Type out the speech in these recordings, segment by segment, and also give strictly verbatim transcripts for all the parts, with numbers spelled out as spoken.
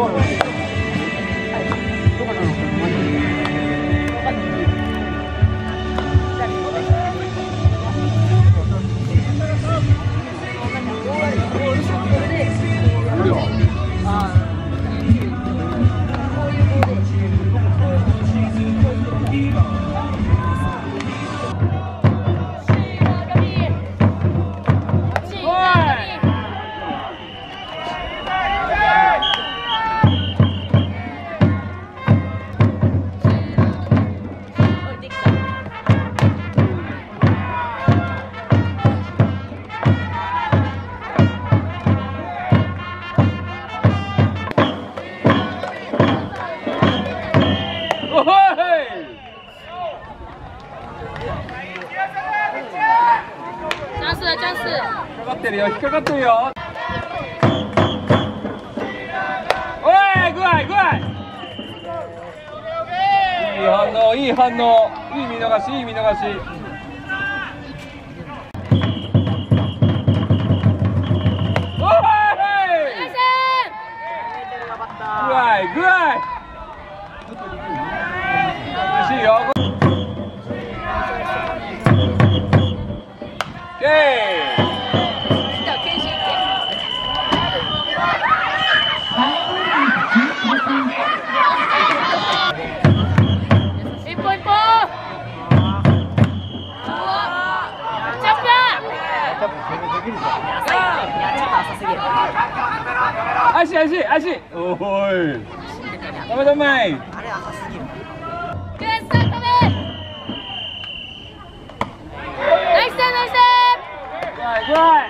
かかってるよ、引っかかってるよ。おい、具合具合。いい反応、いい反応、いい見逃し、いい見逃し。おい。具合具合。嬉しいよ。オッケー。足足足、おーい。ダメダメ。あれ浅すぎる。ナイスナイス。ぐらいぐらい。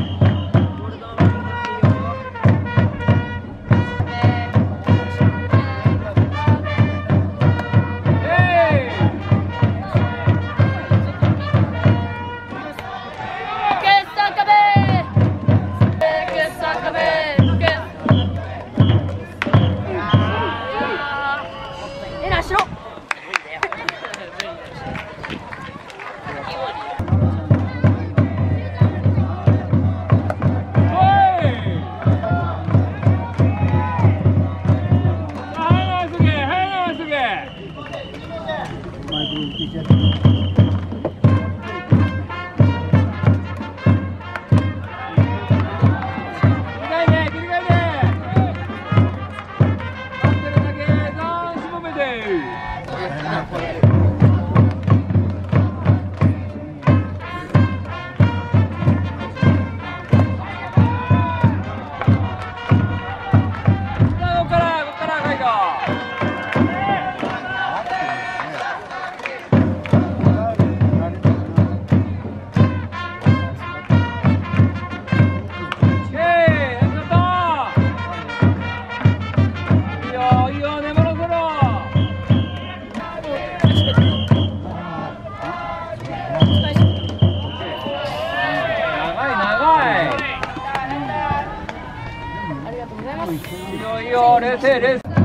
いいよいいよ、冷静冷静。オッ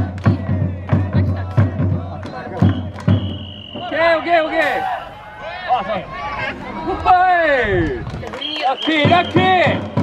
ケーオッケーオッケー。あ、そう。はい。ラッキーラッキー。